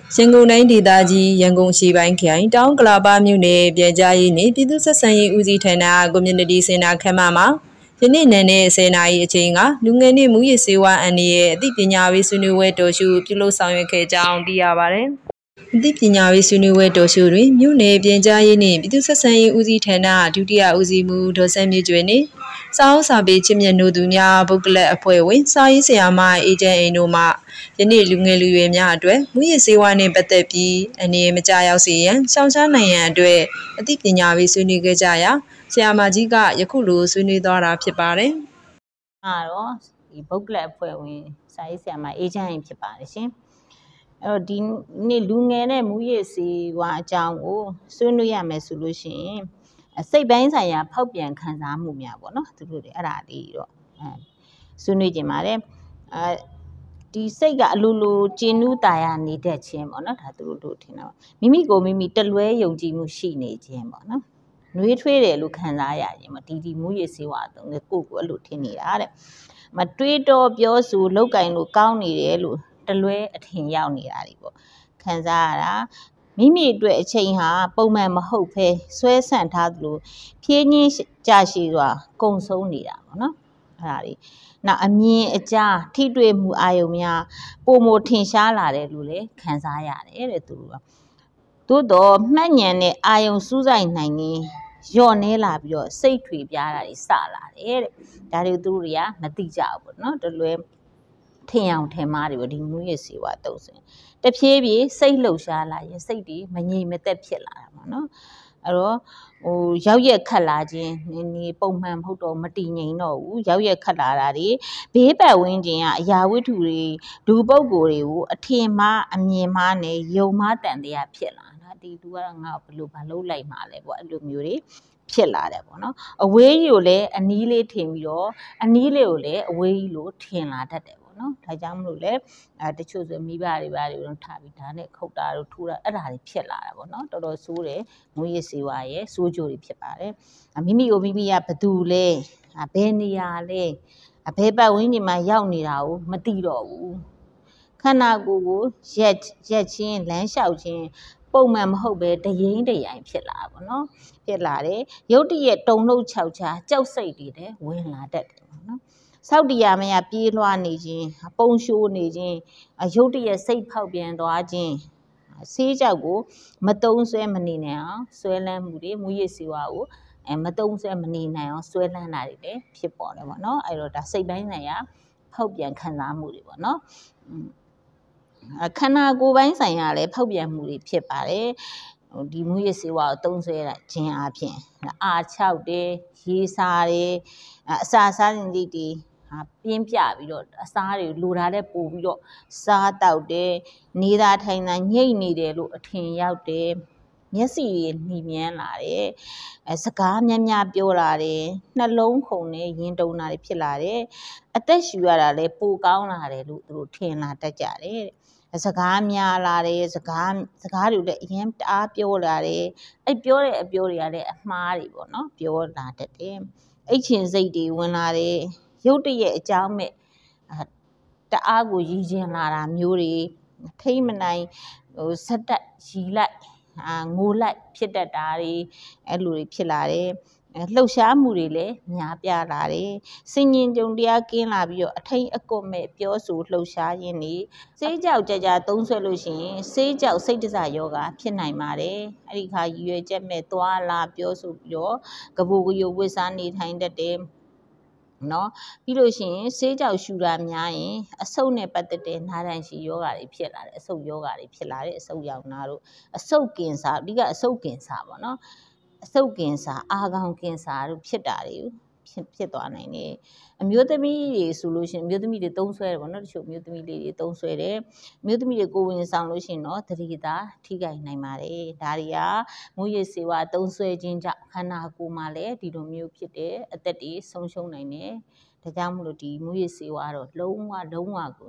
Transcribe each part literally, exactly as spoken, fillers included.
ရန်ကုန်တိုင်းဒေသကြီးရန်ကုန်ရှိပိုင်းခရိုင်တောင်ကလာပါမြို့နယ်ပြည်ကြားရေးနှင့်ပြည်သူ့ဆက်ဆံရေးဦးစီးဌာန Community Center ခမ်းမမှာယနေ့နံနက်ဆယ်နာရီအချိန်ကလူငယ်နှင့်မူရစ်ဆေးဝါးအန်ရဲ့အသိပညာပေးဆွေးနွေးပွဲတော်ရှုပြုလုပ်ဆောင်ရွက်ခဲ့ကြောင်းသိရပါတယ်။အသိပညာပေးဆွေးနွေးပွဲတော်ရှုတွင်မြို့နယ်ပြည်ကြားရေးနှင့်ပြည်သူ့ဆက်ဆံရေးဦးစီးဌာနဒုတိယဦးစီးမှူးဒေါ်စန်းမြင့်ကျွေနှင့်စာအုပ်စာပေချစ်မြတ်နိုးသူများပုဂ္ဂလက်အဖွဲ့ဝင်စာရေးဆရာမအေဂျင့်အိမ်တို့မှယနေ့လူငယ်လူရွယ်များအတွက်မူရစ်ဆေးဝါးနှင့်ပတ်သက်ပြီးအနေမကျရောက်စေရန်ရှောင်ရှားနိုင်ရန်အတွက်အသိပညာပေးဆွေးနွေးခဲ့ကြရာဆရာမကြီးကယခုလိုဆွေးနွေးသွားတာဖြစ်ပါတယ်။အားတော့ဒီပုဂ္ဂလက်အဖွဲ့ဝင်စာရေးဆရာမအေဂျင့်အိမ်ဖြစ်ပါတယ်ရှင်။အဲ့တော့ဒီနေ့လူငယ်နဲ့မူရစ်ဆေးဝါးအကြောင်းကိုဆွေးနွေးရမယ်ဆိုလို့ရှိရင်စိတ်ပိုင်းဆိုင်ရာဖောက်ပြန်ခံစားမှုများပေါ့နော်သူတို့တွေအဲ့ဒါလေးတော့အဲဆွေးနွေးကြပါတယ်အဲဒီစိတ်ကအလိုလိုကျဉ်နူးတာယာနေတတ်ခြင်းပေါ့နော်ဒါသူတို့တို့ထင်တာမိမိကိုမိမိတလွဲယုံကြည်မှုရှိနေခြင်းပေါ့နော်နှွေးထွေးတယ်လို့ခံစားရခြင်းပေါ့ဒီဒီမူရစ်ဆေးဝါးတော့ကိုကိုအဲ့လိုထင်နေတာတဲ့မတွေးတော့ပြောဆိုလောက်ကင်လို့ကောင်းနေတယ်လို့တလွဲအထင်ရောက်နေတာတွေပေါ့ခံစားရတာမိမိအတွက်အချိန်ဟာပုံမှန်မဟုတ်ဘဲဆွဲဆန့်ထားသလိုဖြည်းညင်းကြရှိစွာကုံဆုံးနေတာပေါ့နော်အဲ့ဒါလေးနောက်အမြင်အကြားထိတွေ့မှုအာယုံများပုံမထင်ရှားလာတယ်လို့လည်းခံစားရတယ်တဲ့သူတို့ကသို့တော့မှတ်ဉဏ်နဲ့အာယုံစူးစိုက်နိုင်ရင်ညော့နေလာပြီးတော့စိတ်ထွေပြားတာတွေစလာတယ်တဲ့ဒါတွေသူတို့တွေကမသိကြဘူးပေါ့နော်တလွဲထင်အောင်ထင်မှားတွေပေါ့ဒီမူရစ်ဆေးဝါးတုံးစင်တဖြည်းဖြည်းစိတ်လှုပ်ရှားလာရင်စိတ်တွေမငြိမ်မသက်ဖြစ်လာတာပေါ့နော်အဲ့တော့ဟိုရောက်ရက်ခတ်လာခြင်းနေနေပုံမှန်မဟုတ်တော့မတည်ငြိမ်တော့ဘူးရောက်ရက်ခတ်လာတာတွေဘေးပတ်ဝန်းကျင်ကအရာဝတ္ထုတွေလူပုဂ္ဂိုလ်တွေကိုအထင်မှားအမြင်မှားနဲ့ယုံမှားတန်တရားဖြစ်လာတာဒီလူကငါ့ကိုဘယ်လိုမလုပ်လိုက်မှာလဲပေါ့အဲ့လိုမျိုးတွေဖြစ်လာတယ်ပေါ့နော်အဝေးကြီးကိုလည်းအနီးလေးထင်ပြီးတော့အနီးလေးကိုလည်းအဝေးကြီးလို့ထင်လာတတ်တယ်နော်ဒါကြောင့်မလို့လေအဲတချို့ဆိုမိဘတွေဘာတွေတော့ထားပြီးဒါနဲ့ခုတ်တာတို့ထိုးတာအဲ့ဒါတွေဖြစ်လာတာပေါ့နော်တော်တော်ဆိုးတယ်မွေးရစေဝါရဲ့ဆိုးကြိုတွေဖြစ်ပါတယ်မိမိကိုမိမိကဘသူလဲဘယ်နေရာလဲဘယ်ပတ်ဝန်းကျင်မှာရောက်နေတာကိုမသိတော့ဘူးခန္ဓာကိုယ်ကိုရက်ရက်ချင်းလမ်းလျှောက်ချင်းပုံမှန်မဟုတ်ပဲတရင်တရိုင်ဖြစ်လာပါတော့ဖြစ်လာတယ်ရုတ်တရက်တုံနှုတ်ခြောက်ချာကြောက်စိတ်တွေလည်းဝင်လာတတ်တယ်ပေါ့နော်ဆောက်တရားမရပြေးလွှားနေခြင်းပုံရှိုးနေခြင်းရုတ်တရက်စိတ်ဖောက်ပြန်သွားခြင်းဆေးကြောက်ကိုမတုံးဆွဲမနေနိုင်အောင်ဆွဲလန်းမှုတွေမူရစ်ဆေးဝါးကိုအဲမတုံးဆွဲမနေနိုင်အောင်ဆွဲလန်းတာတွေလည်းဖြစ်ပေါ်တယ်ပေါ့နော်အဲ့တော့ဒါစိတ်ပိုင်းဆိုင်ရာဖောက်ပြန်ခံစားမှုတွေပေါ့နော်ခန္ဓာကိုယ်ပိုင်းဆိုင်ရာလည်းဖောက်ပြန်မှုတွေဖြစ်ပါတယ်ဒီမူရစ်ဆေးဝါးကိုတုံးဆွဲတာခြင်းအပြင်အာချောက်တယ်ရေးစားတယ်အစာစားရင်တွေဟာပြင်းပြပြီးတော့အစားတွေလိုတာတဲ့ပို့ပြီးတော့စားတောက်တယ်နေသာထိုင်သာညှိတ်နေတယ်လို့အထင်ရောက်တယ်မျက်စိတွေနှီးမြန်းလာတယ်အဲစကားများများပြောလာတယ်နှလုံးခုန်နဲ့ရင်တုန်တာတွေဖြစ်လာတယ်အသက်ရှူရတာလည်းပိုကောင်းလာတယ်လို့သူတို့ထင်လာတတ်ကြတယ်စကားများလာတယ်စကားစကားတွေလည်းအရင်တအားပြောလာတယ်အဲ့ပြောတဲ့အပြောတွေကလည်းအမှားတွေပေါ့နော်ပြောလာတတ်တယ်အိတ်ချင်စိတ်တွေဝင်လာတယ်ရုတ်တရက်အကြောင်းမဲ့တအားကိုရည်ကျင်လာတာမျိုးတွေထိမ့်မနိုင်ဟိုဇက်တက်ရီလိုက်အာငိုလိုက်ဖြစ်တတ်တာတွေအဲ့လိုတွေဖြစ်လာတယ်လှုပ်ရှားမှုတွေလည်းများပြားလာတယ်စင်ញင်ကြုံတရားကင်းလာပြီးတော့အထိန်အကွတ်မဲ့ပြောဆိုလှုပ်ရှားရင်းနေဆေးကြောက်ကြကြသုံးဆွဲလို့ရှိရင်ဆေးကြောက်စိတ်တစယောဂဖြစ်နိုင်ပါတယ်အဲ့ဒီခါရည်ရွယ်ချက်မဲ့သွားလာပြောဆိုပြီးတော့ကပူကယုဝစ်စားနေထိုင်တတ်တယ်နော်ပြီးလို့ရှိရင်ဆေးကြောက်ရှူတာများရင်အဆုတ်နဲ့ပတ်သက်တဲ့နားတန်ရှိယောဂါတွေဖြစ်လာတယ်အဆုတ်ယောဂါတွေဖြစ်လာတယ်အဆုတ်ရောင်နာတို့အဆုတ်ကင်ဆာအဓိကအဆုတ်ကင်ဆာပေါ့နော်အဆုတ်ကင်ဆာအာခေါင်ကင်ဆာတို့ဖြစ်တာတွေဖြစ်ဖြစ်သွားနိုင်တယ်အမျိုးသမီးတွေဆိုလို့ရှိရင်အမျိုးသမီးတွေသုံးဆွဲတယ်ပေါ့နော်တချို့အမျိုးသမီးလေးတွေသုံးဆွဲတယ်အမျိုးသမီးတွေကိုဝင်ဆောင်လို့ရှိရင်တော့သတိသာထိခိုက်နိုင်ပါတယ်ဒါတွေကမူရစ်ဆေးဝါးသုံးဆွဲခြင်းကြောင့်ခန္ဓာကိုယ်မှာလည်းဒီလိုမျိုးဖြစ်တယ်အသက်တွေဆုံးရှုံးနိုင်တယ်ဒါကြောင့်မလို့ဒီမူရစ်ဆေးဝါးတော့လုံးဝလုံးဝကို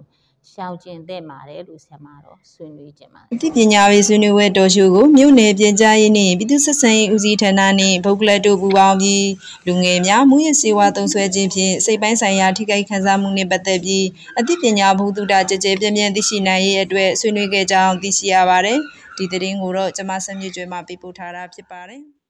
ရှောင်ကျဉ်သင့်ပါတယ်လို့ဆရာမတော့ဆွေးနွေးကြပါအသိပညာရေးဆွေးနွေးပွဲတော်ရှိကိုမြို့နယ်ပြန်ကြားရေးနှင့်ပြည်သူ့ဆက်ဆံရေးဦးစီးဌာနနှင့်ဗုတ်ကလတ်တို့ပူးပေါင်းပြီးလူငယ်များမူရစေဝါသုံးစွဲခြင်းဖြင့်စိတ်ပိုင်းဆိုင်ရာထိခိုက်ခံစားမှုနှင့်ပတ်သက်ပြီးအသိပညာဘုဒ္ဓတာကြည်ကြဲပြည့်ပြည့်သိရှိနိုင်ရေးအတွက်ဆွေးနွေးခဲ့ကြောင်းသိရှိရပါတယ်။ဒီသတင်းကိုတော့ကျမဆက်မြင့်ကျွဲမှပေးပို့ထားတာဖြစ်ပါတယ်။